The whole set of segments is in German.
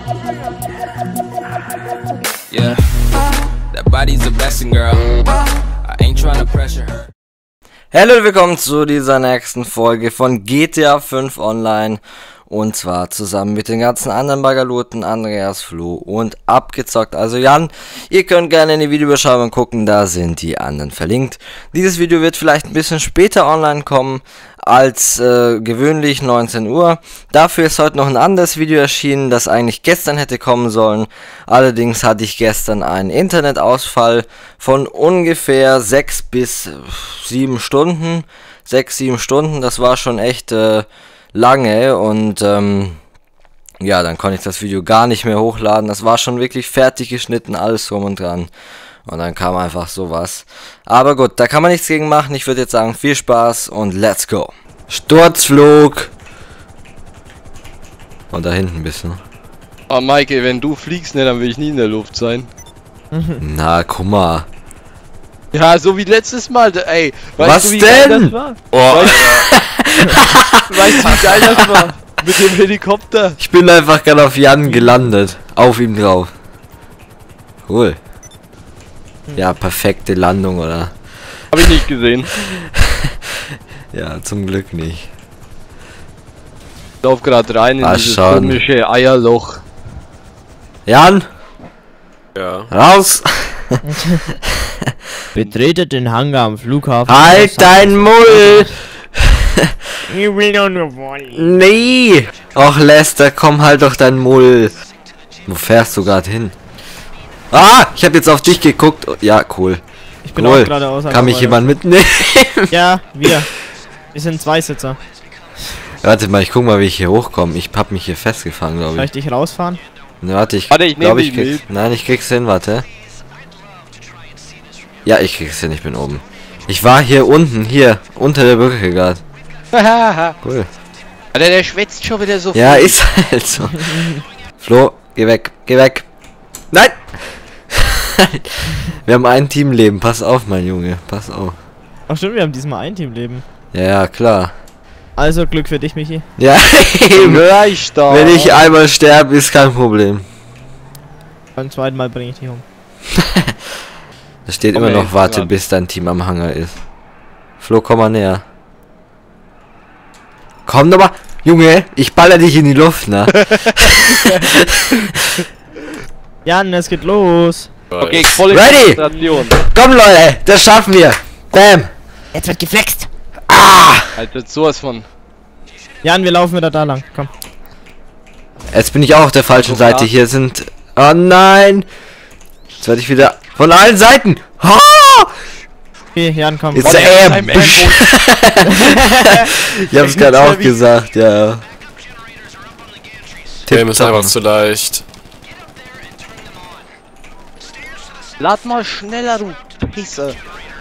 Yeah, that body's a blessing, girl. I ain't trying to pressure her. Hallo und willkommen zu dieser nächsten Folge von GTA 5 Online. Und zwar zusammen mit den ganzen anderen Baggerluten, Andreas, Flo und Abgezockt. Also Jan, ihr könnt gerne in die Videobeschreibung gucken, da sind die anderen verlinkt. Dieses Video wird vielleicht ein bisschen später online kommen als gewöhnlich, 19 Uhr. Dafür ist heute noch ein anderes Video erschienen, das eigentlich gestern hätte kommen sollen. Allerdings hatte ich gestern einen Internetausfall von ungefähr 6 bis 7 Stunden. 6-7 Stunden, das war schon echt lange und ja, dann konnte ich das Video gar nicht mehr hochladen. Das war schon wirklich fertig geschnitten, alles drum und dran. Und dann kam einfach sowas. Aber gut, da kann man nichts gegen machen. Ich würde jetzt sagen, viel Spaß und let's go. Sturzflug. Und da hinten ein bisschen. Oh Maike, wenn du fliegst, ne, dann will ich nie in der Luft sein. Na, guck mal. Ja, so wie letztes Mal, ey. Was du, wie denn? geil das war? Oh. Weißt du, wie geil das war? Mit dem Helikopter. Ich bin einfach gerade auf Jan gelandet. Auf ihm drauf. Cool. Ja, perfekte Landung, oder? Hab ich nicht gesehen. Ja, zum Glück nicht. Ich lauf gerade rein in dieses komische Eierloch. Jan? Ja. Raus! Betretet den Hangar am Flughafen. Halt dein Mull! Ich will doch nur wollen. Nee! Och Lester, komm halt doch dein Mull. Wo fährst du gerade hin? Ah! Ich habe jetzt auf dich geguckt. Ja, cool. Ich bin cool. auch gerade außer. Kann mich jemand mitnehmen? Ja, wir. Wir sind Zweisitzer. Warte mal, ich guck mal, wie ich hier hochkomme. Ich hab mich hier festgefangen, glaube Soll ich. ich dich rausfahren? Ne, warte, ich nehme glaube, ich dich krieg's. mit. Nein, ich krieg's hin, warte. Ja, ich krieg's hin, ich bin oben. Ich war hier unten, hier, unter der Brücke gerade. Cool. Alter, der schwätzt schon wieder so Ja, viel. ist halt so. Flo, geh weg, geh weg. Nein! Wir haben ein Teamleben, pass auf, mein Junge, pass auf. Ach stimmt, wir haben diesmal ein Teamleben. Ja, ja, klar. Also Glück für dich, Michi. Ja, eben. Gleich da. Wenn ich einmal sterbe, ist kein Problem. Beim zweiten Mal bringe ich dich um. Da steht Komm, immer ey, noch, warte, ran. bis dein Team am Hangar ist. Flo, komm mal näher. Komm doch mal, Junge, ich baller dich in die Luft, ne? Jan, es geht los. Okay, volle Ready? Konzentration. Komm, Leute, das schaffen wir. Bam. Jetzt wird geflext. Alter, sowas von. Jan, wir laufen wieder da lang. Komm. Jetzt bin ich auch auf der falschen Seite. Hier sind... Oh nein. Jetzt werde ich wieder... Von allen Seiten. Ha! Okay, Jan, komm. It's der a ambush. Ich hab's gerade auch gesagt, ja. Game ist einfach zu leicht. Lad mal schneller, du Pisse.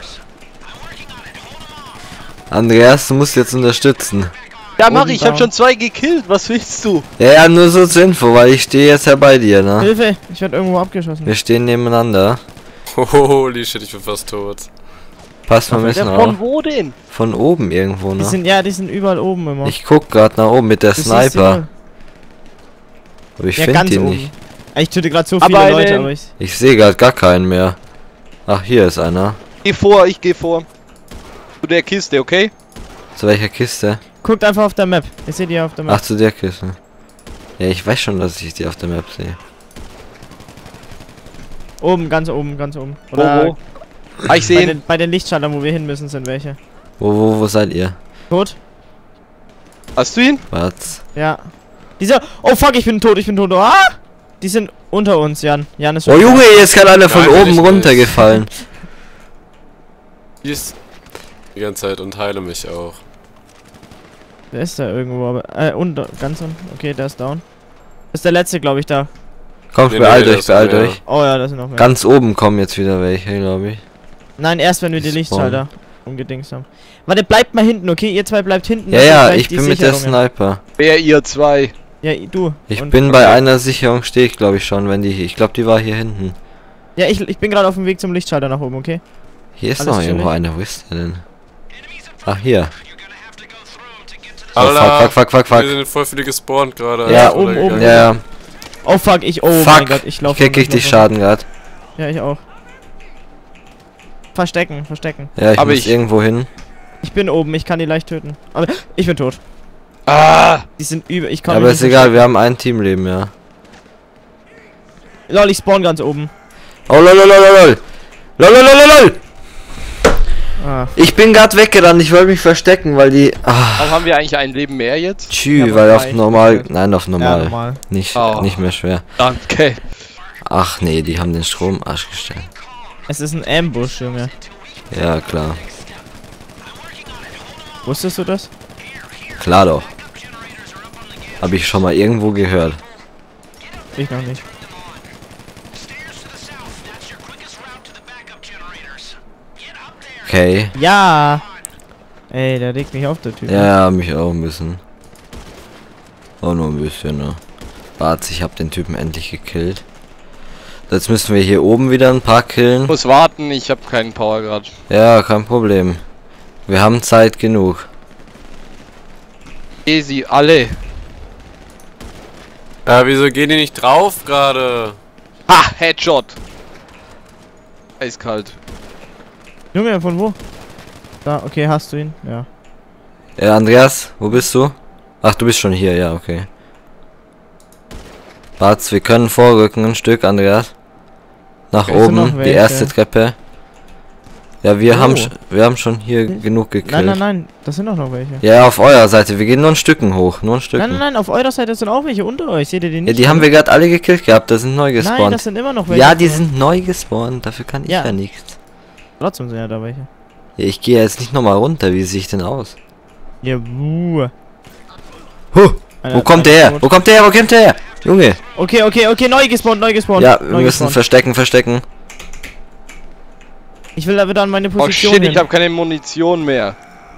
Andreas, du musst jetzt unterstützen. Ja, mach Oben ich hab down. schon 2 gekillt. Was willst du? Ja, ja, nur so zur Info, weil ich stehe jetzt ja bei dir, ne? Hilfe, ich werde irgendwo abgeschossen. Wir stehen nebeneinander. Holy shit, ich bin fast tot. Passt mal ein bisschen auf. Von wo denn? Von oben irgendwo, Die ne? sind, ja, die sind überall oben immer. Ich guck gerade nach oben mit der Du siehst sie Sniper. wohl. Aber ich Ja, finde ganz die oben. nicht. Ich töte gerade so Aber viele Leute, einen- aber ich... Ich sehe gerade gar keinen mehr. Ach, hier ist einer. Geh vor, ich geh vor. Zu der Kiste, okay? Zu welcher Kiste? Guckt einfach auf der Map. Ich sehe die auf der Map. Ach, zu der Kiste. Ja, ich weiß schon, dass ich die auf der Map sehe. Oben, ganz oben, ganz oben. Wo? Ah, ich bei seh ihn. bei den Lichtschaltern, wo wir hin müssen, sind welche. Wo seid ihr? Tot? Hast du ihn? Was? Ja. Dieser... Oh fuck, ich bin tot, ich bin tot. Ah! Die sind unter uns, Jan. Jan ist Oh schon- Junge, hier ist gerade einer von Nein, will oben ich runtergefallen. Die ist die ganze Zeit und heile mich auch. Der ist da irgendwo, aber... unter, ganz unten. Okay, der ist down. Das ist der letzte, glaube ich, da. Kommt, Nee, beeilt nee, euch, das beeilt sind euch. Oh ja, da sind noch mehr. Ganz oben kommen jetzt wieder welche, glaube ich. Nein, erst wenn wir die Die Lichtschalter umgedingst haben. Warte, bleibt mal hinten, okay? Ihr zwei bleibt hinten. Ja, das sind ja, gleich ich die bin mit der Sicherungen. Sniper. Wer ihr zwei? Ja, du. Ich Und- bin bei einer Sicherung, stehe ich glaube ich schon, wenn die... Ich glaube, die war hier hinten. Ja, ich bin gerade auf dem Weg zum Lichtschalter nach oben, okay? Hier ist Alles noch irgendwo chillig? eine. Wo ist der denn? Ach, hier. Oh, Alter, fuck. wir sind voll viele gespawnt gerade. Ja, Alter, oben, gegangen. oben. Ja, ja. Oh fuck, oh mein Gott, ich laufe. Ich krieg richtig Schaden gerade. Ja, ich auch. Verstecken, verstecken. Ja, ich muss irgendwo hin. Ich bin oben, ich kann die leicht töten. Aber ich bin tot. Ah! Die sind über, ich kann Aber ist egal, wir haben ein Teamleben, ja. Lol, ich spawn ganz oben. Oh lololololol. Lololololol. Ah. Ich bin gerade weggerannt, ich wollte mich verstecken, weil die... Warum haben wir eigentlich ein Leben mehr jetzt? Tschü, Ja, weil auf normal. normal... Nein, auf normal. Ja, normal. Nicht, Oh. nicht mehr schwer. Danke. Ach nee, die haben den Stromarsch gestellt. Es ist ein Ambush, Junge. Ja, klar. Wusstest du das? Klar doch. Habe ich schon mal irgendwo gehört. Ich noch nicht. Okay. Ja! Ey, der legt mich auf, der Typ. Ja, mich auch ein bisschen. Auch nur ein bisschen, ne? Warte, ich habe den Typen endlich gekillt. Jetzt müssen wir hier oben wieder ein paar killen. Ich muss warten, ich habe keinen Power gerade. Ja, kein Problem. Wir haben Zeit genug. Sehe sie alle. Ja, wieso gehen die nicht drauf gerade? Ha! Headshot! Eiskalt. Junge, von wo? Da, okay, hast du ihn? Ja. Ja, Andreas, wo bist du? Ach, du bist schon hier, ja, okay. Warte, wir können vorrücken ein Stück, Andreas. Nach Okay, sind noch oben, die welche? erste Treppe. Ja, wir Oh. haben schon hier genug gekillt. Nein, nein, nein, das sind auch noch welche. Ja, auf eurer Seite, wir gehen nur ein Stücken hoch, nur ein Nein, Stücken. nein, nein, auf eurer Seite sind auch welche unter euch. Seht ihr die Ja, nicht? die haben wir gerade alle gekillt gehabt, da sind neu Nein, gespawnt. das sind immer noch welche. Ja, die sind neu gespawnt, dafür kann ich Ja. ja nichts. Trotzdem sind ja da welche. Ja, ich gehe jetzt nicht nochmal runter, wie sehe ich denn aus? Ja, Huh, Einer- wo kommt einer der her? tot. Wo kommt der her? Wo kommt der her? Junge! Okay, okay, okay, neu gespawnt, neu gespawnt. Ja, neu wir müssen gespawnt. verstecken. Ich will da wieder an meine Oh Position shit, hin. ich habe keine Munition mehr.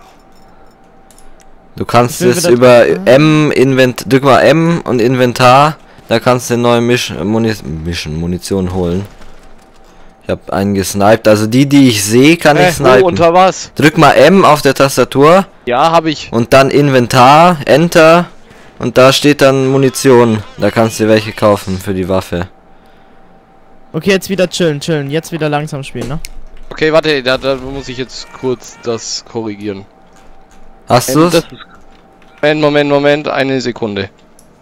Du kannst Ich will es wieder- über drück mal M und Inventar, da kannst du eine neue Munition holen. Ich habe einen gesniped, also die ich sehe, kann ich Wo, snipen. unter was? Drück mal M auf der Tastatur Ja, habe ich. und dann Inventar, Enter und da steht dann Munition. Da kannst du welche kaufen für die Waffe. Okay, jetzt wieder chillen. Jetzt wieder langsam spielen, ne? Okay, warte, da muss ich jetzt kurz das korrigieren. Hast du's? Das ist- Moment, eine Sekunde.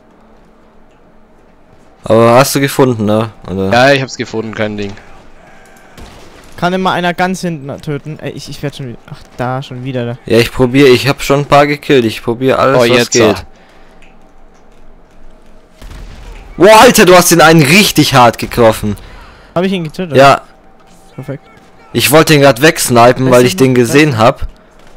Aber hast du gefunden, ne? Oder? Ja, ich hab's gefunden, kein Ding. Kann immer einer ganz hinten töten. Ey, ich werde schon wieder. Ach, da, schon wieder da. Ja, ich habe schon ein paar gekillt. Ich probiere alles, Oh, was jetzt, geht. Boah, Alter, du hast den einen richtig hart getroffen. Habe ich ihn getötet? Ja, Perfekt. ich wollte den gerade wegsnipen, Weißt weil du ich den noch- gesehen habe.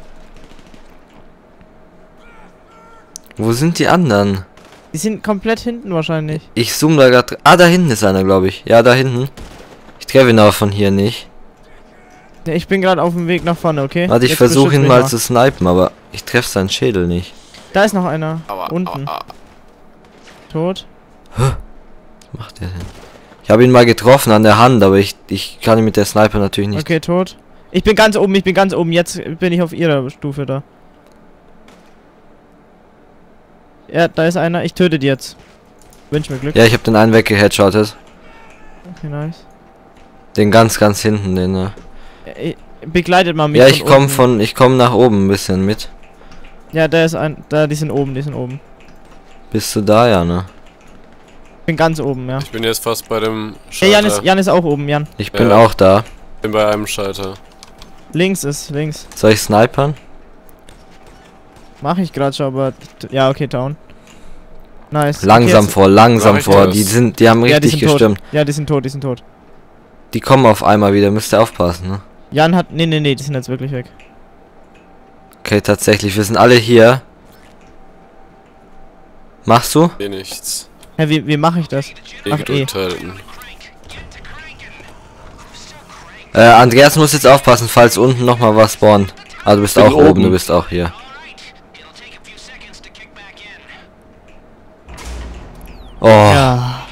Wo sind die anderen? Die sind komplett hinten wahrscheinlich. Ich zoome da gerade. Ah, da hinten ist einer, glaube ich. Ja, da hinten. Ich treffe ihn aber von hier nicht. Ja, ich bin gerade auf dem Weg nach vorne, okay? Warte, ich Jetzt versuche beschützt ihn mich mal zu snipen, aber ich treffe seinen Schädel nicht. Da ist noch einer. Aua, Unten. aua. Tot. Was macht der denn? Ich habe ihn mal getroffen an der Hand, aber ich kann ihn mit der Sniper natürlich nicht. Okay, tot. Ich bin ganz oben. Jetzt bin ich auf ihrer Stufe da. Ja, da ist einer. Ich töte die jetzt. Wünsch mir Glück. Ja, ich habe den einen weggeheadshottet. Okay, nice. Den ganz hinten, den. Begleitet mal mich. Ja, ich komme unten. ich komme nach oben ein bisschen mit. Ja, da ist ein. Da, die sind oben. Bist du da, ja, ne? Ich bin ganz oben, ja. Ich bin jetzt fast bei dem Hey, Schalter. Jan ist auch oben, Jan. Ich bin Ja. auch da. Ich bin bei einem Schalter. Links. Soll ich snipern? Mach ich gerade schon, aber. Ja, okay, down. Nice. Langsam okay, vor, langsam Mach ich vor. das? Die haben Ja, richtig die sind tot. gestimmt. Ja, die sind tot. Die kommen auf einmal wieder, müsst ihr aufpassen, ne? Jan hat. Nee, die sind jetzt wirklich weg. Okay, tatsächlich, wir sind alle hier. Machst du? Eh nichts. Hä, wie mache ich das? Ach, Gedrückt halten. Andreas muss jetzt aufpassen, falls unten nochmal was spawnt. Ah, du bist Bin auch oben, oben. du bist auch hier. Oh, Ja.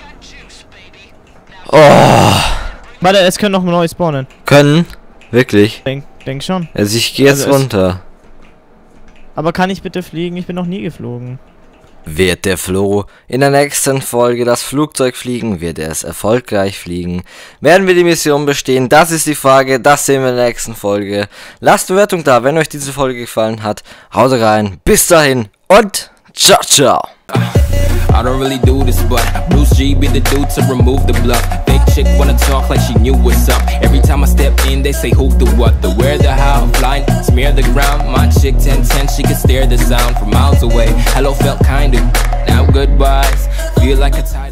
oh, Warte, es können noch neu spawnen. können? Wirklich? Denk schon. Also ich gehe jetzt Also es- runter. Aber kann ich bitte fliegen? Ich bin noch nie geflogen. Wird der Flo in der nächsten Folge das Flugzeug fliegen? Wird er es erfolgreich fliegen? Werden wir die Mission bestehen? Das ist die Frage, das sehen wir in der nächsten Folge. Lasst eine Bewertung da, wenn euch diese Folge gefallen hat. Haut rein, bis dahin und ciao, ciao. I don't really do this, but Bruce G be the dude to remove the bluff. Fake chick wanna talk like she knew what's up. Every time I step in, they say who, the what, the where, the how. Flying, smear the ground. My chick 10-10, she can stare the sound from miles away. Hello felt kinda, now goodbyes. Feel like a tired